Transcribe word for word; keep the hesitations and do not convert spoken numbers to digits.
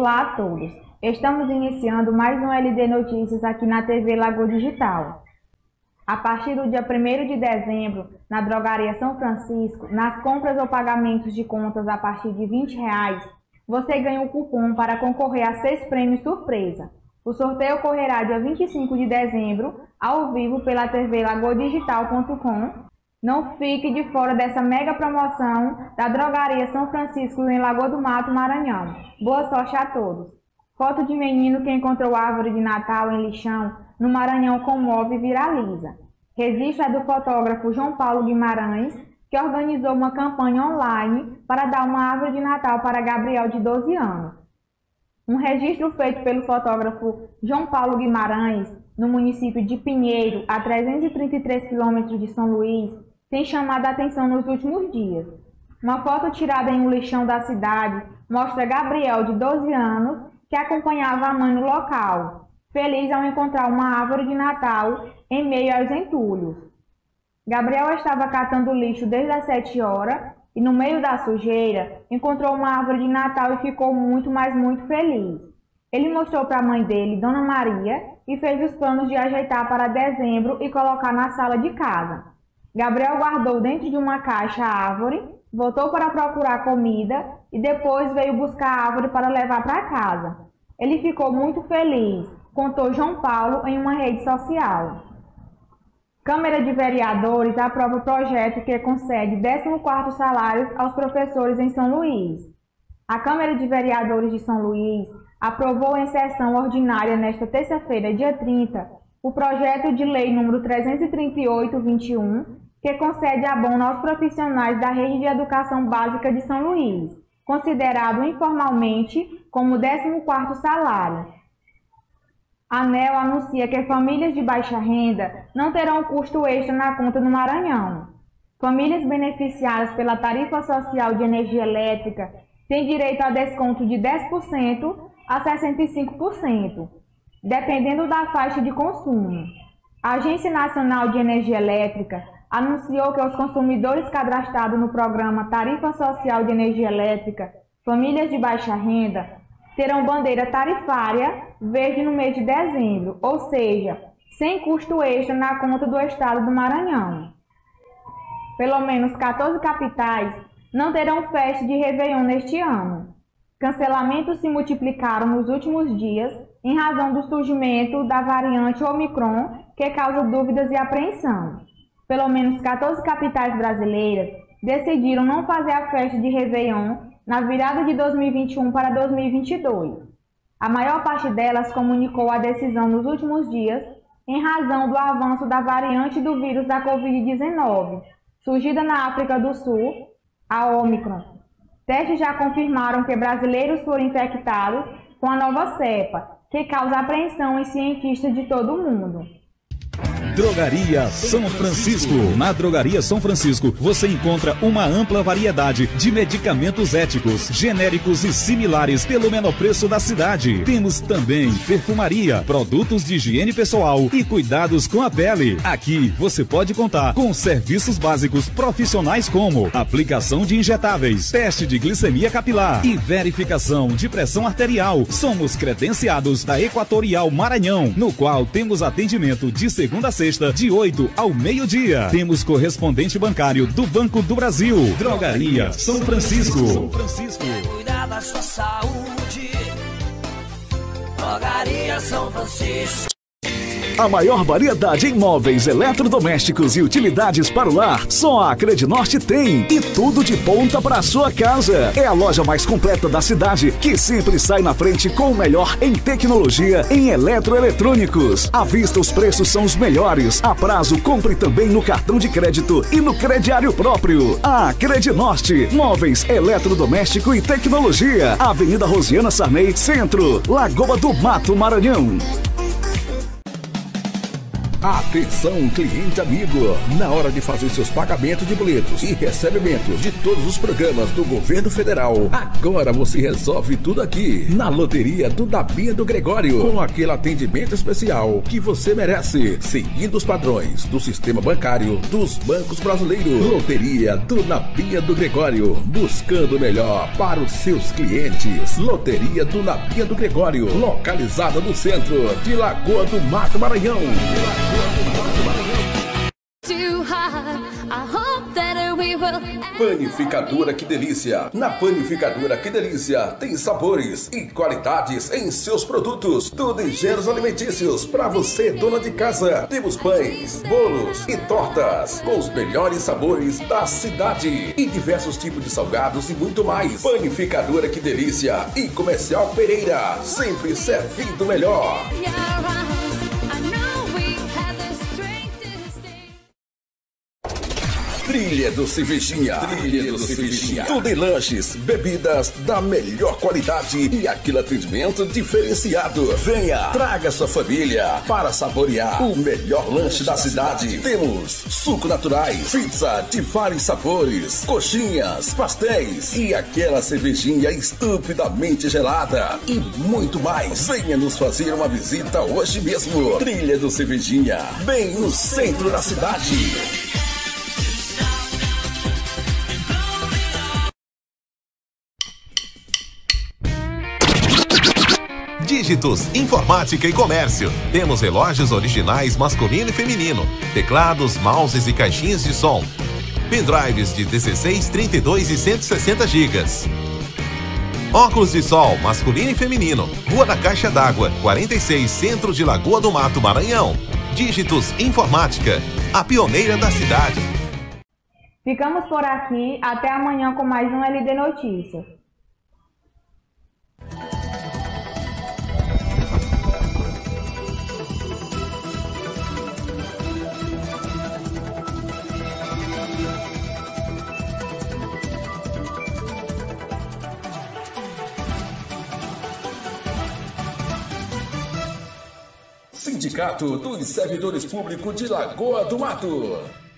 Olá a todos. Estamos iniciando mais um L D Notícias aqui na T V Lagoa Digital. A partir do dia primeiro de dezembro, na Drogaria São Francisco, nas compras ou pagamentos de contas a partir de vinte reais, você ganha um cupom para concorrer a seis prêmios surpresa. O sorteio ocorrerá dia vinte e cinco de dezembro, ao vivo pela T V lagoa digital ponto com. Não fique de fora dessa mega promoção da Drogaria São Francisco em Lagoa do Mato, Maranhão. Boa sorte a todos. Foto de menino que encontrou árvore de Natal em lixão no Maranhão comove e viraliza. Registro é do fotógrafo João Paulo Guimarães, que organizou uma campanha online para dar uma árvore de Natal para Gabriel, de doze anos. Um registro feito pelo fotógrafo João Paulo Guimarães, no município de Pinheiro, a trezentos e trinta e três quilômetros de São Luís, tem chamado a atenção nos últimos dias. Uma foto tirada em um lixão da cidade mostra Gabriel, de doze anos, que acompanhava a mãe no local, feliz ao encontrar uma árvore de Natal em meio aos entulhos. Gabriel estava catando lixo desde as sete horas e, no meio da sujeira, encontrou uma árvore de Natal e ficou muito, mas muito feliz. Ele mostrou para a mãe dele, Dona Maria, e fez os planos de ajeitar para dezembro e colocar na sala de casa. Gabriel guardou dentro de uma caixa a árvore, voltou para procurar comida e depois veio buscar a árvore para levar para casa. Ele ficou muito feliz, contou João Paulo em uma rede social. Câmara de Vereadores aprova o projeto que concede décimo quarto salário aos professores em São Luís. A Câmara de Vereadores de São Luís aprovou em sessão ordinária nesta terça-feira, dia trinta, o projeto de lei número trezentos e trinta e oito barra vinte e um, que concede abono aos profissionais da rede de educação básica de São Luís, considerado informalmente como décimo quarto salário. A ANEEL anuncia que famílias de baixa renda não terão custo extra na conta no Maranhão. Famílias beneficiadas pela tarifa social de energia elétrica têm direito a desconto de dez por cento a sessenta e cinco por cento, dependendo da faixa de consumo. A Agência Nacional de Energia Elétrica anunciou que os consumidores cadastrados no programa Tarifa Social de Energia Elétrica, famílias de baixa renda, terão bandeira tarifária verde no mês de dezembro, ou seja, sem custo extra na conta do estado do Maranhão. Pelo menos quatorze capitais não terão festa de Réveillon neste ano. Cancelamentos se multiplicaram nos últimos dias em razão do surgimento da variante Omicron, que causa dúvidas e apreensão. Pelo menos quatorze capitais brasileiras decidiram não fazer a festa de Réveillon na virada de dois mil e vinte e um para dois mil e vinte e dois. A maior parte delas comunicou a decisão nos últimos dias em razão do avanço da variante do vírus da covid dezenove, surgida na África do Sul, a Omicron. Testes já confirmaram que brasileiros foram infectados com a nova cepa, que causa apreensão em cientistas de todo o mundo. Drogaria São Francisco. Na Drogaria São Francisco você encontra uma ampla variedade de medicamentos éticos, genéricos e similares pelo menor preço da cidade. Temos também perfumaria, produtos de higiene pessoal e cuidados com a pele. Aqui você pode contar com serviços básicos profissionais como aplicação de injetáveis, teste de glicemia capilar e verificação de pressão arterial. Somos credenciados da Equatorial Maranhão, no qual temos atendimento de segunda a sexta, de oito ao meio-dia. Temos correspondente bancário do Banco do Brasil. Drogaria São Francisco. São Francisco. Cuidar da sua saúde. Drogaria São Francisco. A maior variedade em móveis, eletrodomésticos e utilidades para o lar, só a Credinorte tem. E tudo de ponta para a sua casa. É a loja mais completa da cidade, que sempre sai na frente com o melhor em tecnologia em eletroeletrônicos. À vista, os preços são os melhores. A prazo, compre também no cartão de crédito e no crediário próprio. A Credinorte, móveis, eletrodoméstico e tecnologia. Avenida Rosiana Sarney, Centro, Lagoa do Mato, Maranhão. Atenção, cliente amigo! Na hora de fazer seus pagamentos de boletos e recebimentos de todos os programas do governo federal, agora você resolve tudo aqui na Loteria do Nabinha do Gregório, com aquele atendimento especial que você merece, seguindo os padrões do sistema bancário dos bancos brasileiros. Loteria do Nabinha do Gregório, buscando o melhor para os seus clientes. Loteria do Nabinha do Gregório, localizada no centro de Lagoa do Mato, Maranhão. Panificadora Que Delícia. Na Panificadora Que Delícia tem sabores e qualidades em seus produtos. Tudo em gêneros alimentícios para você, dona de casa. Temos pães, bolos e tortas com os melhores sabores da cidade e diversos tipos de salgados e muito mais. Panificadora Que Delícia e Comercial Pereira, sempre servindo melhor. Trilha do Cervejinha. Trilha do Cervejinha. Tudo em lanches, bebidas da melhor qualidade e aquele atendimento diferenciado. Venha, traga sua família para saborear o melhor lanche da cidade. Temos suco naturais, pizza de vários sabores, coxinhas, pastéis e aquela cervejinha estupidamente gelada e muito mais. Venha nos fazer uma visita hoje mesmo. Trilha do Cervejinha, bem no centro da cidade. Dígitos, Informática e Comércio. Temos relógios originais masculino e feminino, teclados, mouses e caixinhas de som. Pendrives de dezesseis, trinta e dois e cento e sessenta gigas. Óculos de sol, masculino e feminino. Rua da Caixa d'Água, quarenta e seis, centro de Lagoa do Mato, Maranhão. Dígitos Informática, a pioneira da cidade. Ficamos por aqui, até amanhã com mais um L D Notícias. Sindicato dos Servidores Públicos de Lagoa do Mato.